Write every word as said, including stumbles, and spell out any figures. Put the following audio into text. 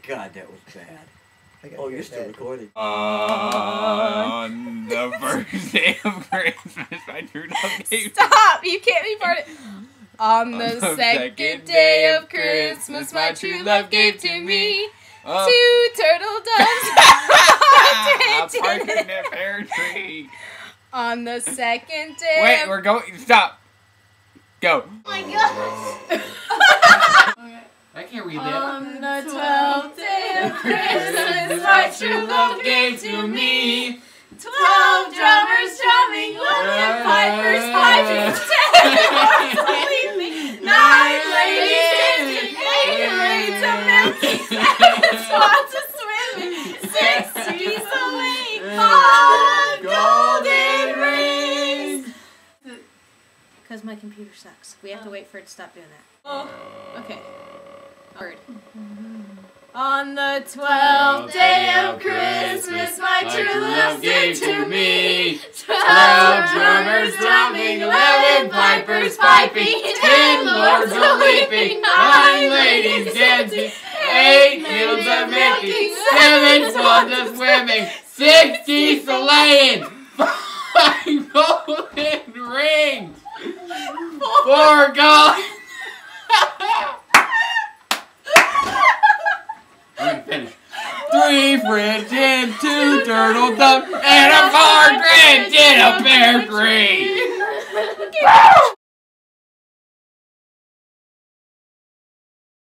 God, that was bad. Oh, you're still recording. On the first day of Christmas, my true love gave Stop! You can't be part of. On the, On the second day of Christmas, my true love gave to me uh, two turtle doves. A partridge in a pear tree. On the second day. Wait, of... we're going. Stop. Go. Oh my gosh. I can't read that. On the twelfth day of Christmas, my true love gave to me twelve drummers drumming, eleven pipers piping, ten horses leaping, nine ladies dancing, eight parades of milking, seven swans a swimming, six geese a laying, five golden rings. Because my computer sucks. We have to wait for it to stop doing that. Oh, okay. Word. On the twelfth day of Christmas, my true love gave to me twelve drummers drumming, eleven pipers piping, ten lords a leaping, nine ladies dancing, eight fields a milking, seven swans a swimming, six geese a laying, five golden rings, four gold. Finish. Three friends and two turtle doves and a partridge in a pear tree.